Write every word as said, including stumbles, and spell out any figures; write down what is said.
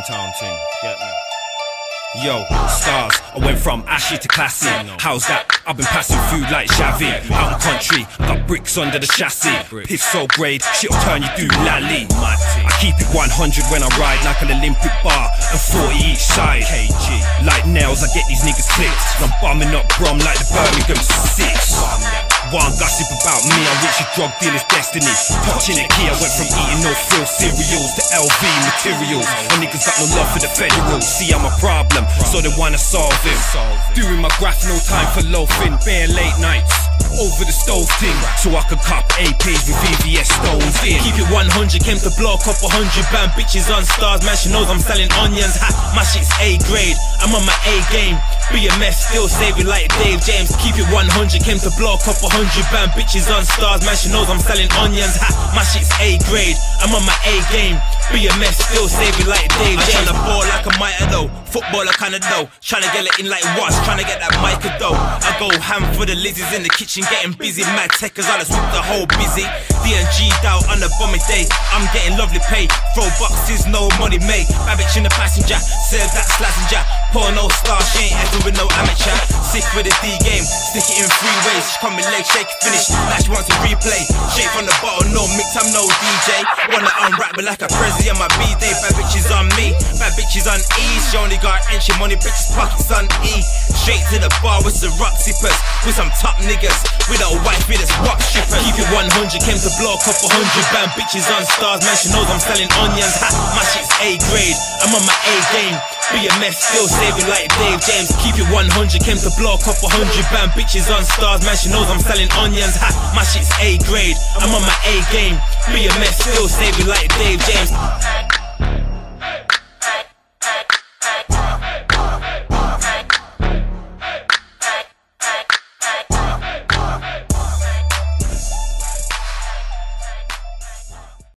Town thing, get me? Yo, stars, I went from ashy to classy. How's that? I've been passing food like Xavi. Out in country, got bricks under the chassis. Piff so grade, shit'll turn you through lally. I keep it one hundred when I ride, like an Olympic bar, and forty each side. Like nails, I get these niggas clipped. I'm bumming up Brum like the Birmingham Six. One gossip about me, I'm rich as drug dealer's destiny. Touching the key, I went from eating no frill cereals to L V materials. And niggas got no love for the federals. See, I'm a problem, so they wanna solve him. Doing my graph, no time for loafing. Bare late nights over the stove thing, so I could cop A Ps with V V S stones in. Keep it one hundred, came to blow a couple hundred band bitches on stars. Man, she knows I'm selling onions. Ha, my shit's A grade, I'm on my A game. B M S still saving like Dave James. Keep it one hundred, came to blow a couple hundred band bitches on stars. Man, she knows I'm selling onions. Ha, my shit's A grade, I'm on my A game. B M S still saving like Dave James. I'm tryna ball like a mitre though, footballer kinda though. Tryna get it in like Watts, tryna get that mic though. I go ham for the lizzies in the kitchen, getting busy. Mad techers, I just whip the whole busy. D and G out on the bombing day, I'm getting lovely pay. Throw boxes, no money made. Bad bitch in the passenger, serve that slazenger. Poor no star, she ain't acting with no amateur. Sick with the D game, stick it in three ways. She come in leg, shake, finish, now she wants to replay. Shake from the bottle, no mix, I'm no D J. Wanna unwrap me like a Prezi on my B-day. Bad bitches on me, bad bitches on E. She only got entry money, bitches pockets on E. Straight to the bar with some rock sippers, with some top niggas, with a wife with a rock strippers. Keep it one hundred, came to blow a couple hundred band bitches on stars. Man, she knows I'm selling onions. Ha, my shit's A grade, I'm on my A game. B M S still saving like Dave James. Keep it one hundred, came to blow a couple hundred band bitches on stars. Man, she knows I'm selling onions. Ha, my shit's A grade, I'm on my A game. B M S still saving like Dave James.